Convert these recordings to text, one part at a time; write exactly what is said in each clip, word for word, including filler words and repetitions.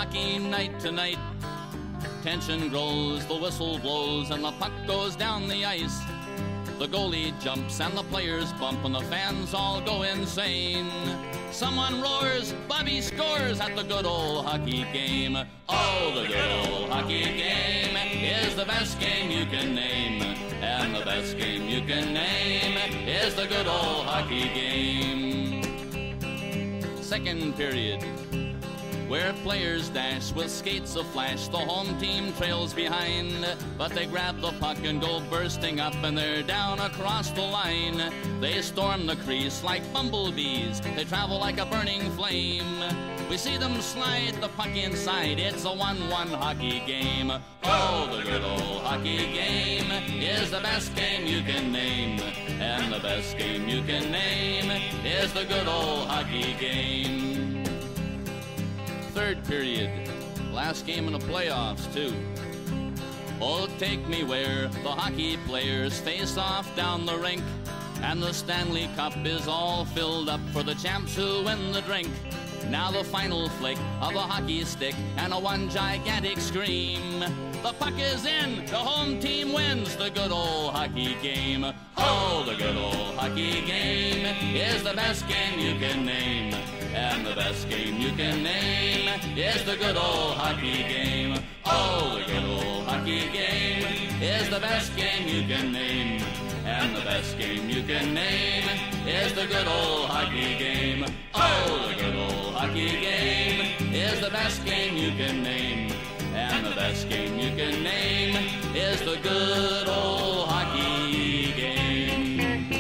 hockey night tonight. Tension grows, the whistle blows, and the puck goes down the ice. The goalie jumps and the players bump and the fans all go insane. Someone roars, Bobby scores at the good old hockey game. Oh, the good old hockey game is the best game you can name. And the best game you can name is the good old hockey game. Second period, where players dash with skates aflash. The home team trails behind, but they grab the puck and go bursting up, and they're down across the line. They storm the crease like bumblebees. They travel like a burning flame. We see them slide the puck inside. It's a one one hockey game. Oh, the good old hockey game is the best game you can name. And the best game you can name is the good old hockey game. Third period, last game in the playoffs too. Oh, take me where the hockey players face off down the rink, and the Stanley Cup is all filled up for the champs who win the drink. Now the final flick of a hockey stick and a one gigantic scream. The puck is in, the home team wins the good old hockey game. Oh, the good old hockey game is the best game you can name. And the best game you can name is the good old hockey game. Oh, the good old hockey game is the best game you can name. And the best game you can name is the good old hockey game. Oh, the good old hockey game is the best game you can name. And the best game you can name is the good old hockey game.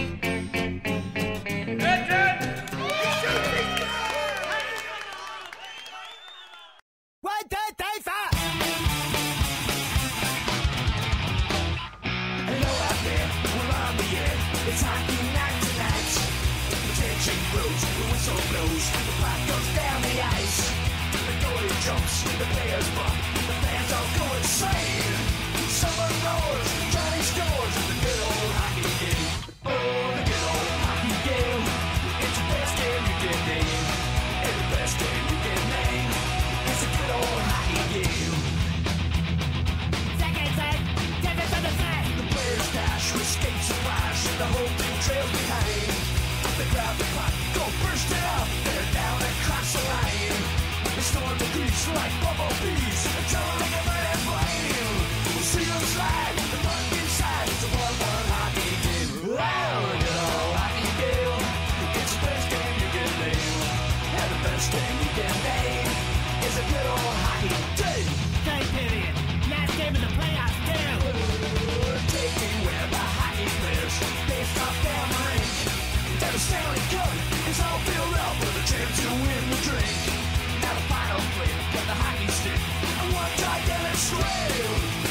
One, two, three, four. Hello out there, we're on the air. It's hockey night tonight. The tension grows, the whistle blows, the puck goes down the ice. The goalie jumps, the players bump, the fans all go insane. Someone roars, Johnny scores in the good old hockey game. Oh, the good old hockey game. It's the best game you can name. And the best game you can name. It's a good old hockey game. Second set, second for the set. The players dash with skates and flash, and the whole team trails behind. They grab the puck, go bursting up, they're down across the line. They storm the crease like bumblebees, until like a burning flame. We'll see them slide, the puck inside. It's a one one hockey game. Wow, the good old hockey game. It's the best game you can name. And the best game you can name is a good old hockey game. Third period, last game of the playoffs too. Take me where the hockey players face off down the rink. And the Stanley Cup is all filled up with a chance to win the drink. Now the final flick of the hockey stick, and one gigantic swing.